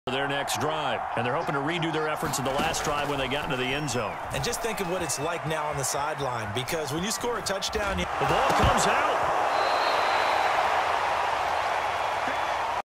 for their next drive. And they're hoping to redo their efforts in the last drive when they got into the end zone. And just think of what it's like now on the sideline, because when you score a touchdown, the ball comes out.